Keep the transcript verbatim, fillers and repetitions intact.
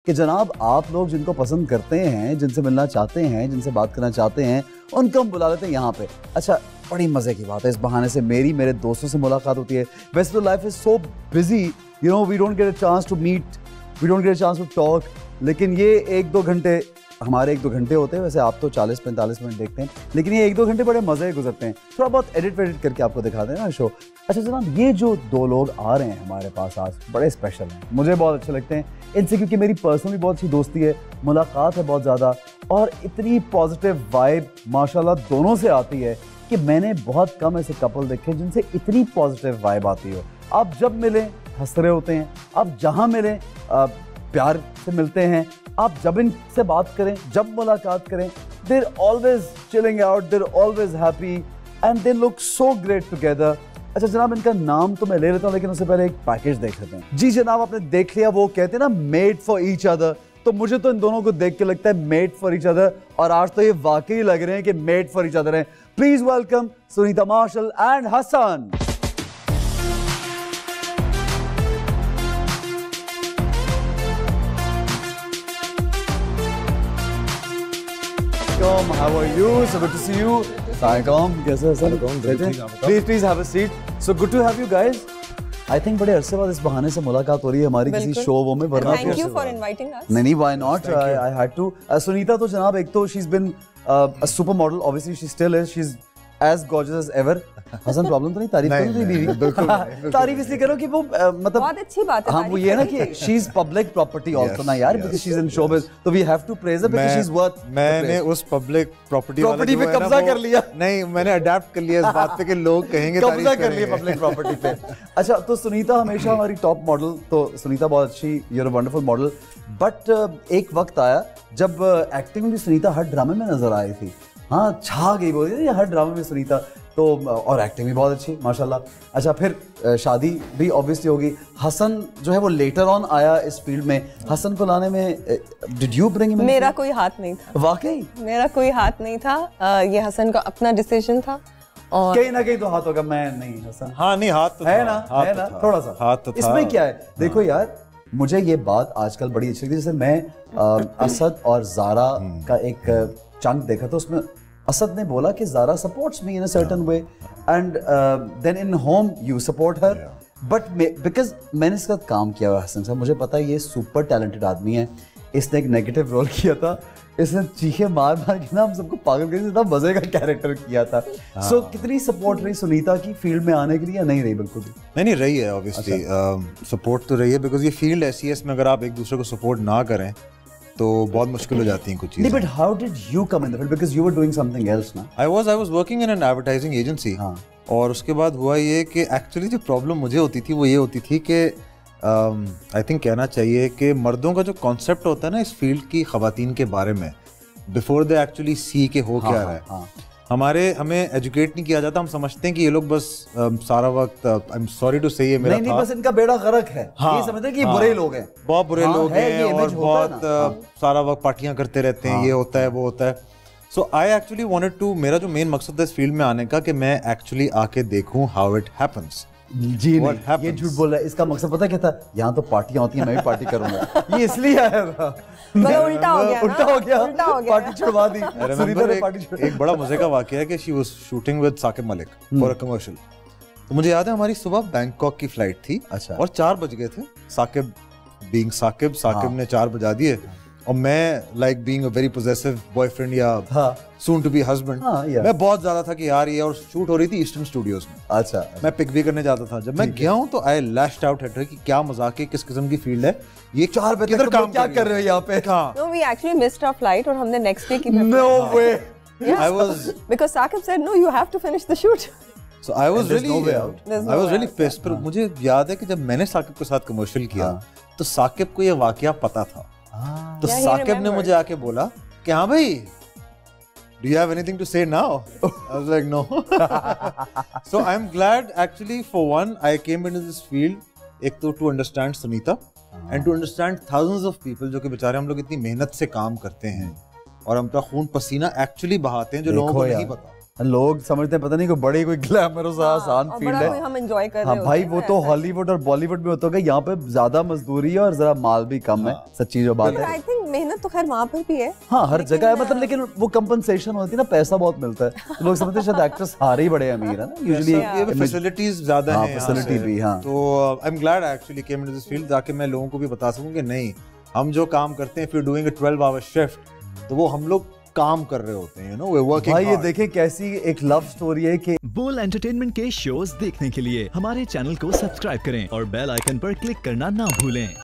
कि जनाब आप लोग जिनको पसंद करते हैं, जिनसे मिलना चाहते हैं, जिनसे बात करना चाहते हैं, उनको हम बुला लेते हैं यहाँ पे। अच्छा, बड़ी मज़े की बात है, इस बहाने से मेरी मेरे दोस्तों से मुलाकात होती है। वैसे तो life is so busy, you know, we don't get a chance to meet, we don't get a chance to talk, लेकिन ये एक दो घंटे हमारे एक दो घंटे होते हैं। वैसे आप तो चालीस पैंतालीस मिनट देखते हैं, लेकिन ये एक दो घंटे बड़े मज़े गुजरते हैं। थोड़ा बहुत एडिट वेडिट करके आपको दिखा दें ना शो। अच्छा जनाब, ये जो दो लोग आ रहे हैं हमारे पास आज, बड़े स्पेशल हैं, मुझे बहुत अच्छे लगते हैं इनसे, क्योंकि मेरी पर्सनली बहुत अच्छी दोस्ती है, मुलाकात है बहुत ज़्यादा, और इतनी पॉजिटिव वाइब माशाल्लाह दोनों से आती है कि मैंने बहुत कम ऐसे कपल देखे जिनसे इतनी पॉजिटिव वाइब आती हो। आप जब मिलें हंस रहे होते हैं, आप जहाँ मिलें प्यार से मिलते हैं, आप जब इनसे बात करें, जब मुलाकात करें, they're always chilling out, they're always happy and they look so great together। अच्छा जनाब, इनका नाम तो मैं ले लेता हूँ, लेकिन उससे पहले एक पैकेज देख लेते हैं। जी जनाब, आपने देख लिया, वो कहते हैं ना मेड फॉर ईच अदर, तो मुझे तो इन दोनों को देख के लगता है मेड फॉर ईच अदर, और आज तो ये वाकई लग रहे हैं कि मेड फॉर ईच अदर हैं। Please welcome Sunita, Marshall and Hasan. How are you? So good to see you. Assalamualaikum. कैसे हैं sir? Please, please have a seat. So good to have you guys. I think बड़े अरसे बाद इस बहाने से मुलाकात हो रही है हमारी किसी शो वो में, वरना Thank you for inviting us. नहीं नहीं, why not? I, I had to. Uh, Sunita तो जनाब एक तो she's been uh, a super model. Obviously she still is. She's as gorgeous as ever. Hasan, problem तो नहीं? तारीफ करो तेरी बीवी। बिल्कुल, तारीफ इसलिए करो कि वो मतलब बहुत अच्छी बात है। हाँ, वो ये है ना कि she is public property also ना यार, because she's in showbiz, तो we have to praise her because she's worth। मैंने उस public property property पे कब्जा कर लिया। नहीं, मैंने अडैप्ट कर लिया इस बात पे कि लोग कहेंगे कब्जा कर लिया public property पे। अच्छा, तो सुनीता हमेशा हमारी टॉप मॉडल, तो सुनीता बहुत अच्छी, you're a wonderful model, but एक वक्त आया जब एक्टिंग में भी सुनीता हर ड्रामे में नजर आई थी। हाँ, छा गई बोल रही है हर ड्रामे में सुनीता, तो और एक्टिंग भी बहुत अच्छी माशाल्लाह। अच्छा, फिर शादी भी ऑब्वियसली होगी। हसन जो है वो लेटर ऑन आया इस फील्ड में। हसन को लाने में डिड यू ब्रिंग हिम? मेरा कोई हाथ नहीं था। वाकई मेरा कोई हाथ नहीं था, ये हसन का अपना डिसीजन था, और कहीं ना कहीं तो हाथ होगा। मैं नहीं हसन। हाँ नहीं, हाथ तो है ना, है ना, थोड़ा सा हाथ तो था। इसमें क्या है, देखो यार, मुझे ये बात आजकल बड़ी अच्छी लगती है। जैसे मैं असद और जारा का एक चंक देखा, तो उसमें असद ने बोला कि Zara supports me in a certain way, and then in home you support her, but because मैंने इसके साथ काम किया हुआ हसन साहब, मुझे पता है ये सुपर टैलेंटेड आदमी है। इसने एक नेगेटिव रोल किया था, इसने चीखे मार मार के ना हम सबको पागल कर दिया, मजे का कैरेक्टर किया था। सो so, कितनी सपोर्ट रही सुनीता की फील्ड में आने के लिए, या नहीं रही? बिल्कुल भी नहीं नहीं रही है ऑब्वियसली। सपोर्ट तो रही है, बिकॉज ये फील्ड ऐसी है, इसमें अगर आप एक दूसरे को सपोर्ट ना करें तो बहुत मुश्किल हो जाती हैं कुछ चीजें। But how did you come in the field, because you were doing something else ना? I was I was working in an advertising agency, और उसके बाद हुआ ये कि एक्चुअली जो प्रॉब्लम मुझे होती थी वो ये होती थी कि आई थिंक कहना चाहिए कि मर्दों का जो कॉन्सेप्ट होता है ना इस फील्ड की खवातीन के बारे में, बिफोर दे एक्चुअली सी के हो क्या रहा है, हमारे हमें एजुकेट नहीं किया जाता। हम समझते हैं कि ये लोग बस uh, सारा वक्त, आई एम सॉरी टू से, ये मेरा नहीं, नहीं, बस इनका बेड़ा गर्क है। हाँ, ये समझते हैं कि हाँ, बुरे लोग हैं, बहुत बुरे हाँ, लोग हैं, और बहुत uh, सारा वक्त पार्टियां करते रहते हैं, हाँ, ये होता है वो होता है। So I actually wanted to, मेरा जो मेन मकसद था इस फील्ड में आने का कि मैं एक्चुअली आके देखूं हाउ इट हैपेंस। जी नहीं, ये झूठ बोल रहा है। इसका मकसद पता क्या था? यहाँ तो पार्टियां होती हैं, मैं भी पार्टी करूंगा। ये इसलिए आया था, उल्टा हो गया, उल्टा हो गया, पार्टी छुड़वा दी। एक बड़ा मजे का वाकया है कि she was shooting with Saqib Malik for a commercial. तो मुझे याद है हमारी सुबह बैंकॉक की फ्लाइट थी। अच्छा। और चार बज गए थे, साकिब बीइंग साकिब साकिब ने चार बजा दिए, और मैं like being a very possessive boyfriend या सून टू बी हस्बैंड, मैं बहुत ज्यादा था कि यार ये, और शूट हो रही थी ईस्टर्न स्टूडियोज में। अच्छा। मैं पिक भी करने जाता था। जब मैं गया हूँ तो I lashed out at her कि क्या मजाक है, किस किस्म की फील्ड है ये, चार बजे तक काम क्या कर रहे हो यहाँ पे? No, we actually missed our flight और हमने नेक्स्ट डे की। No way. I was because Saqib said no, you have to finish the shoot. So I was really, I was really pissed. पर मुझे याद है कि जब मैंने साकिब के साथ कमर्शियल किया तो साकिब को ये वाकया पता था, तो साकिब ने मुझे आके बोला कि हाँ भाई, do you have anything to say now? I was like no. So I'm glad actually for one I came into this field, एक तो to understand Sunita and to understand thousands of people जो कि बेचारे हम लोग इतनी मेहनत से काम करते हैं और हम अपना खून पसीना एक्चुअली बहाते हैं जो लोगों को नहीं पता। लोग समझते हैं पता नहीं कोई बड़ी कोई ग्लैमरस आसान फील्ड है, हम एंजॉय कर रहे हाँ होते भाई हैं वो तो हॉलीवुड और बॉलीवुड में होता है, यहाँ पे ज्यादा मजदूरी है और जरा माल भी कम है, सच्ची जो बात है। आई थिंक मेहनत तो खैर वहाँ पर भी है, हाँ हर जगह है, मतलब लेकिन वो कंपनसेशन होती है ना, पैसा बहुत मिलता है, तो लोग समझते हैं शायद एक्ट्रेस सारे ही बड़े अमीर है ना, यूजुअली फैसिलिटीज ज्यादा हैं, फैसिलिटी भी, हाँ। तो I am glad actually came into this field ताकि मैं लोगों को भी बता सकूं कि नहीं, हम जो काम करते हैं, if you doing a twelve hour shift, तो वो हम लोग काम कर रहे होते हैं, यू नो वी वर्किंग भाई ये देखें कैसी एक लव स्टोरी है कि बोल एंटरटेनमेंट के शोज देखने के लिए हमारे चैनल को सब्सक्राइब करें और बेल आइकन पर क्लिक करना ना भूलें।